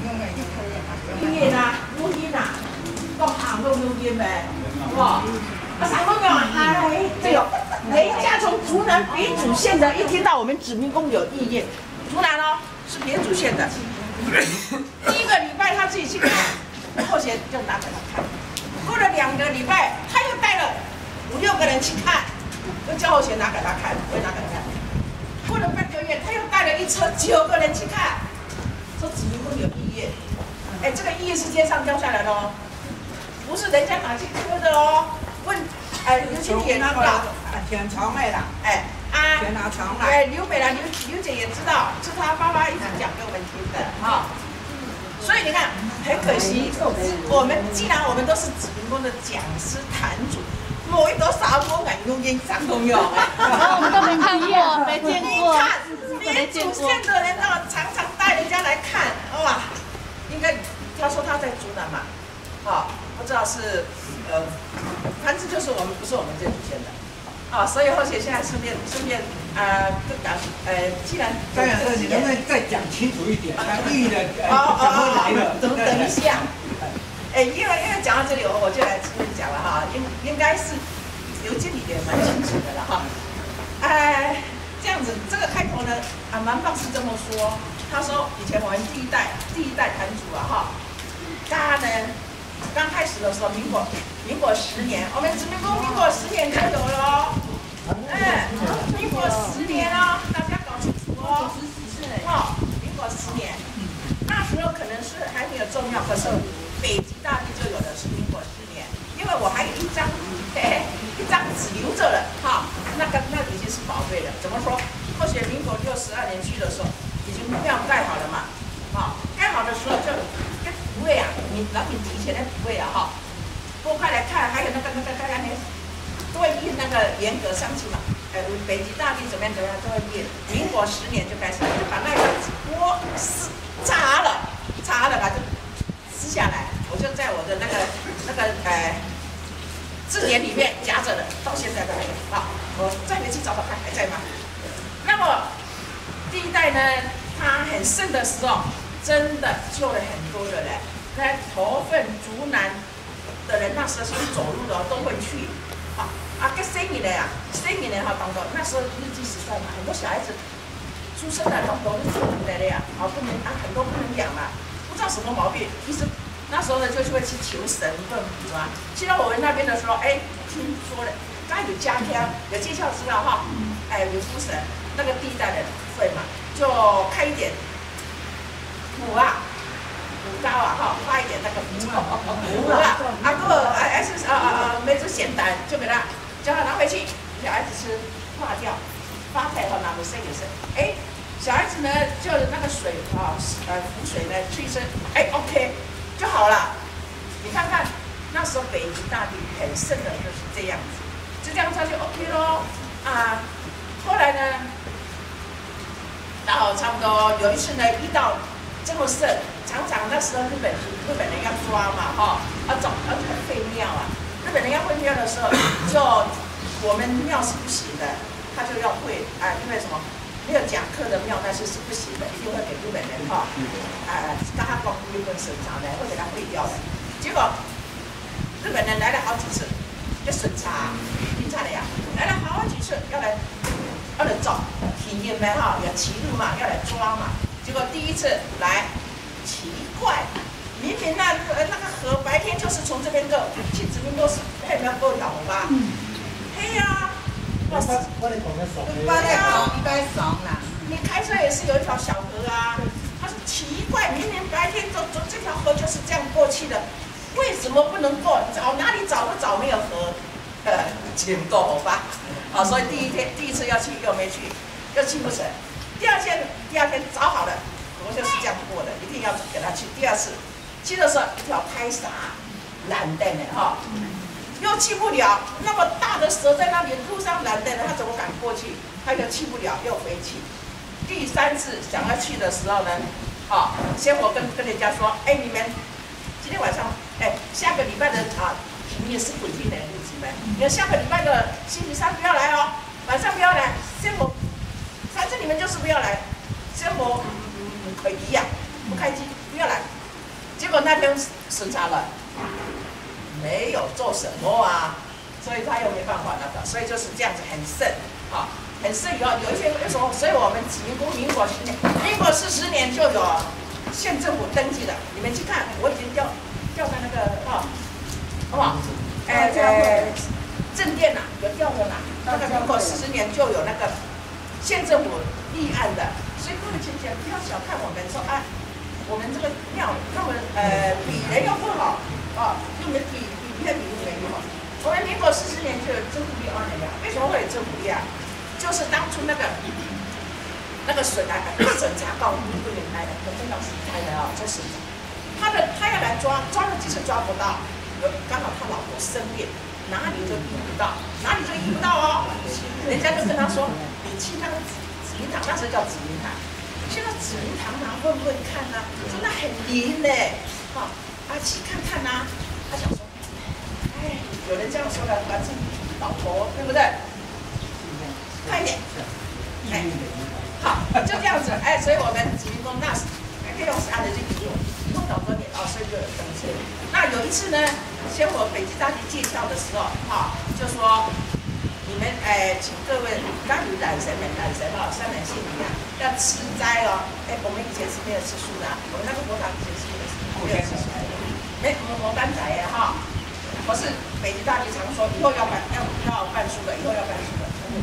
语言啊，录音啊，各行都录音呗，哇！啊，啥都没有，哎，对哦，人家从竹南别主县的，一听到我们指明宫有意念，竹南哦是别主县的，第一个礼拜他自己去看，后学就拿给他看，过了2个礼拜，他又带了5、6个人去看，又叫后学拿给他看，我也拿给他看，过了半个月，他又带了一车9个人去看，说指明宫有意念，哎，这个意念是天上掉下来的哦，不是人家拿去刻的哦。问，刘经理也知道， 天长来了， 哎啊， 天拿长来， 哎，刘美兰刘姐也知道，是她爸爸一直讲给我们听的哈。所以你看，很可惜，既然我们都是指明宫的讲师坛主，某一朵啥光敢用音张通用， 我们都没看过，没见过。 你看，连主线的人都常常带人家来看，哇，应该他说他在竹南嘛，啊，不知道是反正就是我们不是我们这主线的。啊，所以后学现在顺便就讲，既然张老师，你能不能再讲清楚一点？他意的怎么来的？ 等一下，因为讲到这里，我就来这边讲了哈，应该是刘经理也蛮清楚的了哈。这样子，这个开头呢，蛮棒是这么说，他说以前我们第一代坛主啊哈，他呢刚开始的时候，民国10年，我们指明宫民国10年就有了哦。民国10年哦，大家搞清楚哦。民国10年，那时候可能是还没有重要，可是北极大地就有的是民国10年，因为我还有一张纸留着了哈，那已经是宝贝了。怎么说？后学民国62年去的时候，已经庙盖好了嘛，盖好的时候就跟补位啊，你老品提前的补位啊哈。拨开来看，还有那个都会印那个严格上去嘛。北极大地怎么样都会印。民国10年就开始，就把那个纸拨扎了把它撕下来。我就在我的那个字典里面夹着的，到现在都还有。好，我再回去找找看还在吗？那么第一代呢，它很盛的时候，真的救了很多的人，在头份、竹南的人那时候是走路的都会去，跟生意的呀，当中那时候日据时代嘛，很多小孩子出生了都是自己来的呀，很多不能养嘛，不知道什么毛病，其实那时候呢就是会去求神问卜啊。去到我们那边的时候，听说了，刚有家天有介绍资料哈，有福神，那个第一代人会嘛，就开一点卜高啊哈，发一点那个符啊，没这咸蛋，就给他叫他拿回去，小孩子吃化掉，发财和拿回生也是，小孩子呢就那个水符水呢去生，OK 就好了。你看看那时候北极大地很盛的就是这样子，就这样他就 OK 咯后来呢，然后差不多有一次呢遇到这么盛。常那时候日本人要抓嘛而且很废庙啊。日本人要会庙的时候，就我们庙是不行的，他就要会因为什么没有讲课的庙那些是不行的，一定会给日本人跟他光顾一份审查的，会给他废掉的。结果日本人来了好几次，要审查，警察的呀，来了好几次要来找体验呗要骑路嘛，要来抓嘛。结果第一次来。奇怪，明明那个河白天就是从这边过，去指明宫是还没有过条吧？呀， 我你开车也是有一条小河啊。他说奇怪，明明白天走这条河就是这样过去的，为什么不能过？哪里找都找没有河，请过吧。所以第一次要去又没去，又去不成。第二天找好了。我就是这样过的，一定要给他去。第二次去的时候，一条太傻蓝灯的又去不了。那么大的蛇在那里，路上蓝灯的，他怎么敢过去？他就去不了，又回去。第3次想要去的时候呢，先我跟人家说，你们今天晚上，下个礼拜的平日是稳定的日子们，你们下个礼拜的星期3不要来哦，晚上不要来，先我，反正你们就是不要来，先我。一样不开机，不要来， 结果那天审查了，没有做什么啊，所以他又没办法那个，所以就是这样子很慎，啊，很慎以后有一些为什么？所以我们启明宫民国10年，民国40年就有县政府登记了，你们去看，我已经调在那个好不好？正殿呐，有调的啦，那个民国40年就有那个县政府立案的，所以各位姐姐不要小看我们说，哎，我们这个庙那么比人又不好啊，又没比人又好。我们民国40年就有政府立案了呀，为什么会有政府立案？就是当初那个审查告不能开的，我们当时开的啊，做审查，他要来抓了几次抓不到，刚好他老婆生病。哪里就移不到，哪里就移不到哦。人家就跟他说，你去那个紫云堂，那时候叫紫云堂，去那紫云堂啊，问看啊，说那很灵嘞，啊，去看看呐。他想说，哎，有人这样说的，反正老婆对不对？快一点，哎，好，就这样子，哎，所以我们紫云宫那时可以用按的去移动到多年哦，所以就有登记。那有一次呢，先我北极大帝借窍的时候，就说你们请各位当与懒神哦，三人信一样，要吃斋哦。我们以前是没有吃素的，我们那个佛堂以前是没有吃素的，没魔干仔哈。可是北极大帝常说，以后要办素的，以后要办素的。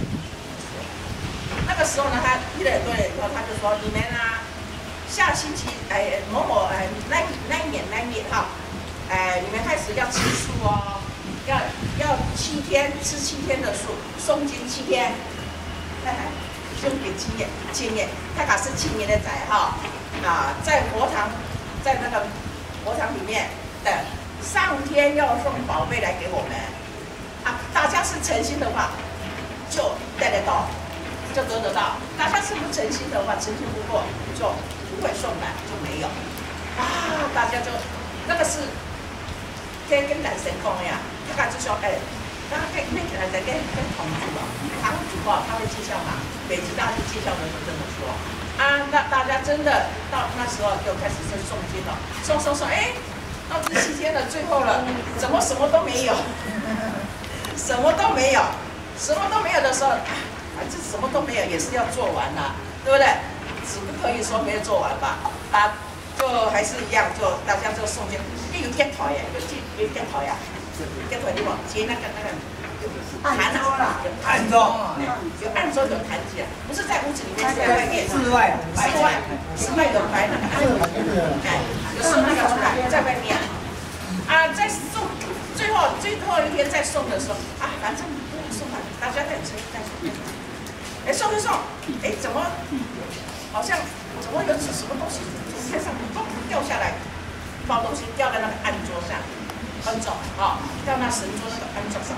那个时候呢，他批了很多人以后，他就说你们啊。下星期某那一年哈，你们开始要吃素哦，要7天吃7天的素，诵经7天，诵经7年，他可是7年的仔哈在佛堂，在那个佛堂里面的上天要送宝贝来给我们啊，大家是诚心的话就带得到，就得到，大家是不诚心的话，诚心不过就。不会送来就没有啊，大家就那个是跟男神讲呀，他就说那跟男神跟堂主啊，堂主啊他会介绍嘛，北极大帝介绍的时候这么说啊，那大家真的到那时候就开始是诵经了，诵，到第7天了，最后了，怎么什么都没有，什么都没有的时候，反正什么都没有也是要做完啦，对不对？只不可以说没有做完吧，就还是一样，就大家就诵经，有点讨厌，有点讨厌，点讨厌嘛，接那个坛桌啦， 暗桌， 有暗桌有坛子啊，不是在屋子里面，是在外面，室外有摆那个暗桌，有送那个出来，在外面在送最后一天在送的时候反正不用送了，大家再送，送一送，怎么？好像怎么有什么东西从天上掉下来，一包东西掉在那个案桌上，掉那神桌那个案桌上，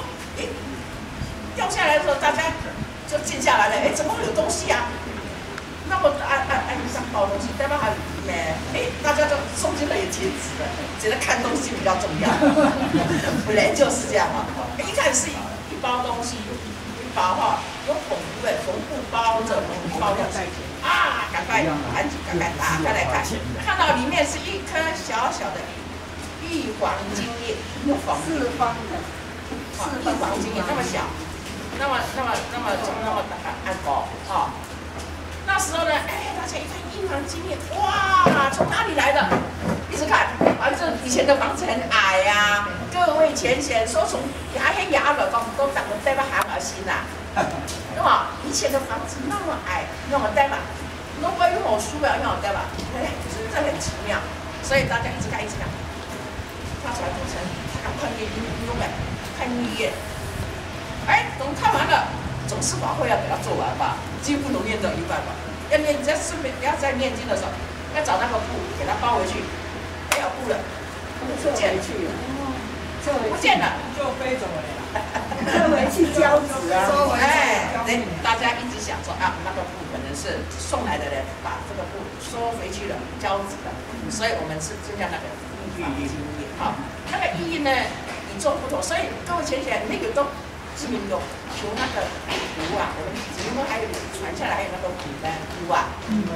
掉下来的时候大家就静下来了，怎么会有东西啊？那么案上包东西，对吧？还没，大家就诵经的也停止了，觉得看东西比较重要，本来就是这样嘛。一看是一包东西，一包有红布包着，包掉在一起。赶快打开来看，看到里面是一颗小小的玉皇金叶，四方的，玉皇金叶那么小，那么大安包那时候呢，大家一看玉皇金叶，哇，从哪里来的？一直看，反正以前的房子很矮呀，各位前贤说从牙黑牙了，都长得带把寒而心啦。对吧？以前的房子那么矮，那么呆吧，都不用我书了，让我呆吧，真的很奇妙。所以大家一直看，发出来过程，他赶快看1页，等看完了，总是法会要给他做完吧，几乎能念到一半吧。要念，顺便不要在念经的时候，要找那个布给他包回去，没有布了，不见了，不见了， 就飞走了。 回去交纸啊！ 大家一直想说那个布可能是送来的人把这个布收回去了，交纸了，所以我们是增加那个玉皇金叶那个意义呢与众不同，所以各位前贤那个都知名有求那个符我们只能还有传下来还有那个符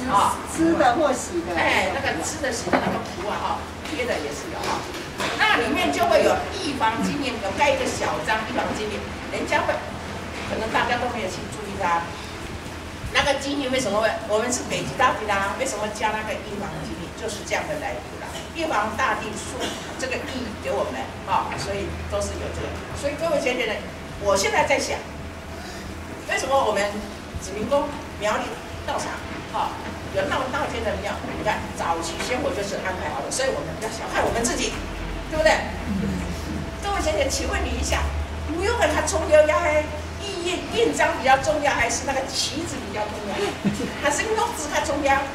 吃的或洗的。 哎，那个吃的洗的那个图啊哈，贴的也是有哈。那里面就会有预防经验，有盖一个小章预防经验，人家会可能大家都没有去注意它。那个经验为什么会？我们是北极大地啦，为什么加那个预防经验？就是这样的来读啦。预防大地说这个意给我们啊，所以都是有这个。所以各位学姐呢，我现在在想，为什么我们子民宫苗栗道场啊有那么大间的庙？你看早期先佛就是安排好的，所以我们不要小看我们自己，对不对？各位学姐，请问你一下，不用跟他重要呀？印章比较重要，还是那个旗子比较重要？还是柚子较重要？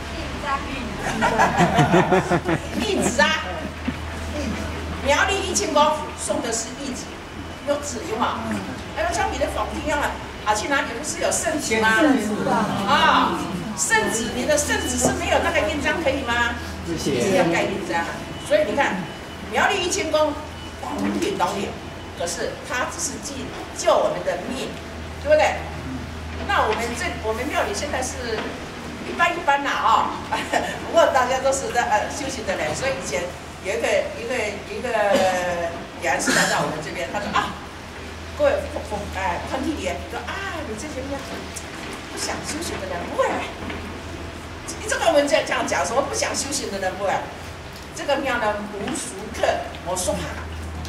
义子啊，苗栗义清宫送的是义子，柚子有吗？还有像你的仿听啊，去哪里不是有圣旨吗？啊，圣旨，你的圣旨是没有那个印章可以吗？是要盖印章。所以你看，苗栗义清宫懂点，可是它只是救我们的命，对不对？那我们庙里现在是一般啦啊，不过大家都是在修行的人，所以以前有一个人是来到我们这边，他说啊，各位团体里说啊，你这些庙不想修行的人不会来，你这个我们这样讲说不想修行的人不会来，这个庙呢无俗客，我说怕。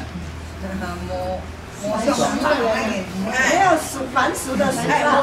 没有凡俗的俗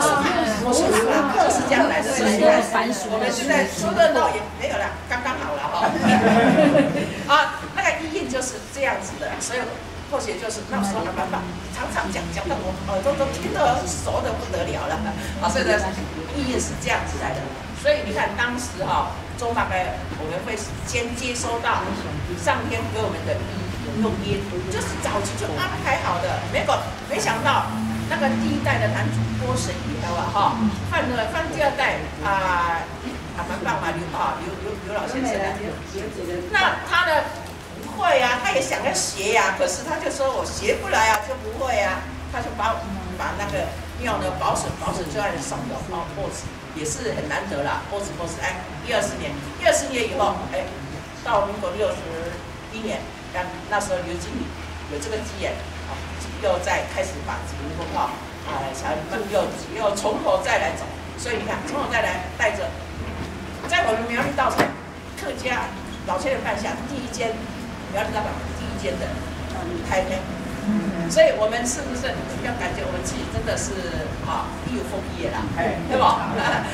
就是这样来的。我们现在说热闹也没有了，刚刚好了哈。啊，那个意义就是这样子的，所以或许就是那时候的办法，常讲到我耳朵都听得熟的不得了了。啊，所以呢，意义是这样子来的。所以你看当时哈，中大概我们会先接收到上天给我们的录音，就是早期就安排好的，没想到那个第一代的男主播神以后啊，哈，换第二代蛮棒嘛，刘老先生啊，那他呢不会啊，他也想要学呀，可是他就说我学不来啊，就不会啊，他就把那个庙呢保守就按上有POS，也是很难得啦，POS，120年以后，到民国61年。那时候刘经理有这个机缘，又再开始把子民宫想又从头再来走，所以你看从头再来带着，在我们苗栗道场客家老千人办下第一间苗栗道场第一间的开庙，所以我们是不是要感觉我们自己真的是义有丰业啦，对吧？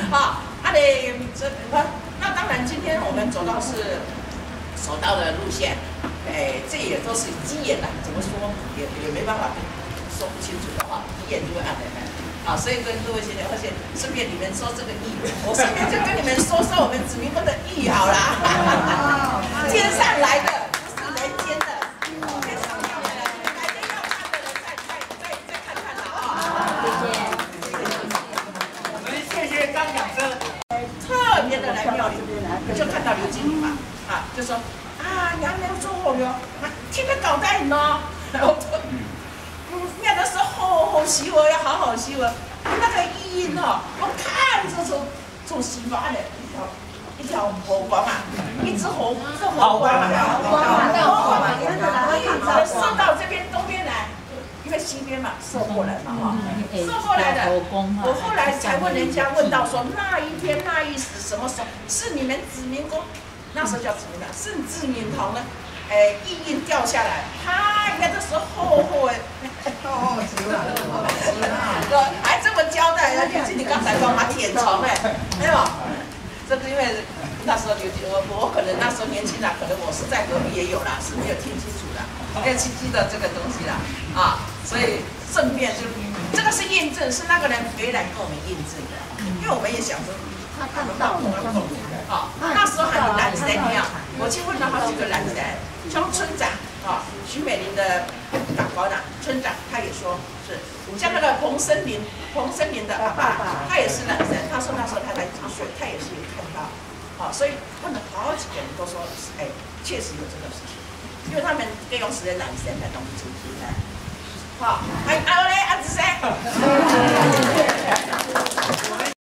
那当然今天我们走到是走到的路线。这也都是机缘啦，怎么说也没办法说不清楚的哈，机缘就会按来啊，所以跟各位学姐，而且顺便你们说这个意，我顺便就跟你们说我们子民宫的意好啦，天上来的不是人间的，天上要来的，改天要看的人再看看啦啊！ 我们谢谢张讲师， 特别的来庙里，就看到刘经理嘛，就说。娘做好了，听得搞带呢。庙的时候好媳妇要好好媳妇，那个意音我看着从西发的一条火光啊，一只火光啊，射到这边东边来，因为西边嘛射过来嘛射过来的。我后来才问人家问到说那一天那一时什么时候是你们子民宫？那时候叫什么呢？甚至敏堂呢，意印掉下来，应该都是厚还这么交代，就是你刚才说嘛，舔床没有？这是因为那时候我可能那时候年轻啦，可能我是在隔壁也有啦，是没有听清楚的，要清晰的这个东西啦，所以顺便就这个是验证，是那个人回来跟我们验证的，因为我们也想说。他看得到，那时候还有蓝山庙，我去问了好几个蓝山，像村长徐美玲的长官村长，他也说是，像那个彭森林的爸爸，他也是蓝山，他说那时候他在集水，他也是有看到，所以问了好几个人都说，确实有这个事情，因为他们利用时间蓝山来当主题的，好，还有嘞，子山。